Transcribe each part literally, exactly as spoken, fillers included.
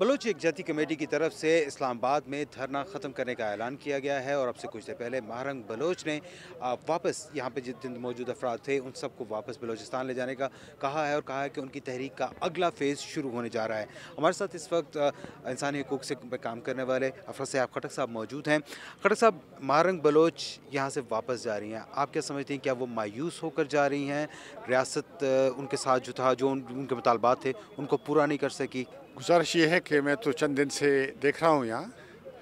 Bloch यकजहती committee की तरफ से इस्लामाबाद में धरना ख़त्म करने का ऐलान किया गया है और अब से कुछ देर पहले महारंग बलोच ने वापस यहाँ पे जितने मौजूद अफराद थे उन सबको वापस बलोचिस्तान ले जाने का कहा है और कहा है कि उनकी तहरीक का अगला फ़ेज़ शुरू होने जा रहा है। हमारे साथ इस वक्त इंसानी हकूक़ से काम करने वाले अफसर साहब खटक साहब मौजूद हैं। खटक साहब, महारंग बलोच यहाँ से वापस जा रही हैं, आप क्या समझते हैं, क्या वो मायूस होकर जा रही हैं? रियासत उनके साथ जो था, जो उनके मुतालबात थे उनको पूरा नहीं कर सकी। गुजारिश ये है कि मैं तो चंद दिन से देख रहा हूँ यहाँ,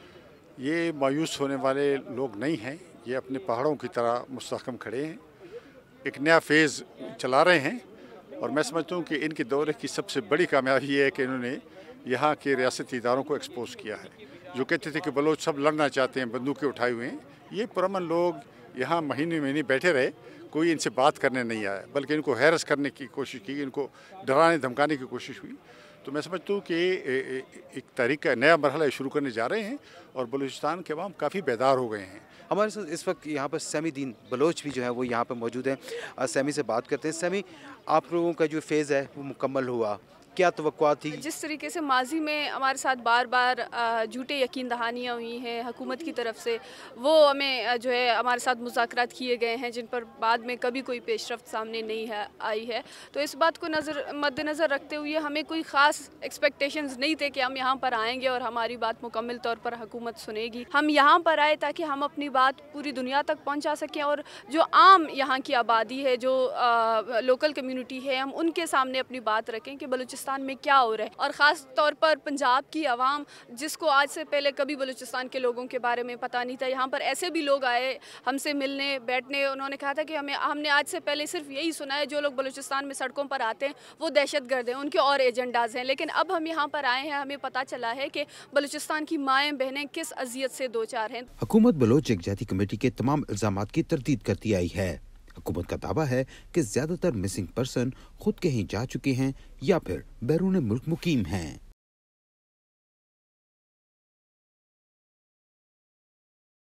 ये मायूस होने वाले लोग नहीं हैं। ये अपने पहाड़ों की तरह मुस्तहकम खड़े हैं, एक नया फेज़ चला रहे हैं और मैं समझता हूँ कि इनके दौरे की सबसे बड़ी कामयाबी ये है कि इन्होंने यहाँ के रियासती इदारों को एक्सपोज किया है। जो कहते थे कि बलोच सब लड़ना चाहते हैं, बंदूकें उठाए हुए हैं, ये पुरअमन लोग यहाँ महीने महीने बैठे रहे, कोई इनसे बात करने नहीं आया, बल्कि इनको हैरस करने की कोशिश की, इनको डराने धमकाने की कोशिश हुई। तो मैं समझता हूँ कि एक तारीख का नया मरहला शुरू करने जा रहे हैं और बलूचिस्तान के अवाम काफ़ी बेदार हो गए हैं। हमारे साथ इस वक्त यहाँ पर सैमी दीन बलोच भी जो है वो यहाँ पर मौजूद हैं। सैमी से बात करते हैं। सैमी, आप लोगों का जो फेज़ है वो मुकम्मल हुआ, क्या तवक्कुआत थी? जिस तरीके से माजी में हमारे साथ बार बार झूठे यकीन दहानियाँ हुई हैं हुकूमत की तरफ से, वो हमें जो है हमारे साथ मुज़ाकरात किए गए हैं जिन पर बाद में कभी कोई पेशरफ्त सामने नहीं है आई है। तो इस बात को नज़र मद्देनज़र रखते हुए हमें कोई ख़ास एक्सपेक्टेशंस नहीं थे कि हम यहाँ पर आएंगे और हमारी बात मुकम्मल तौर पर हुकूमत सुनेगी। हम यहाँ पर आए ताकि हम अपनी बात पूरी दुनिया तक पहुँचा सकें और जो आम यहाँ की आबादी है, जो आ, लोकल कम्यूनिटी है, हम उनके सामने अपनी बात रखें कि बलूचिस्तान में क्या हो रहा है। और ख़ास तौर पर पंजाब की आवाम, जिसको आज से पहले कभी बलूचिस्तान के लोगों के बारे में पता नहीं था, यहाँ पर ऐसे भी लोग आए हमसे मिलने बैठने, उन्होंने कहा था कि हमें हमने आज से पहले सिर्फ यही सुना है जो लोग बलूचिस्तान में सड़कों पर आते हैं वो दहशतगर्द हैं, उनके और एजेंडाज हैं। लेकिन अब हम यहाँ पर आए हैं, हमें पता चला है कि बलूचिस्तान की माएँ बहनें किस अजियत से दो चार हैं। हुकूमत बलोच यकजहती कमेटी के तमाम इल्जामात की तरदीद करती आई है। हुकूमत का दावा है कि ज्यादातर मिसिंग पर्सन खुद कहीं जा चुके हैं या फिर बैरून मुल्क मुकीम हैं।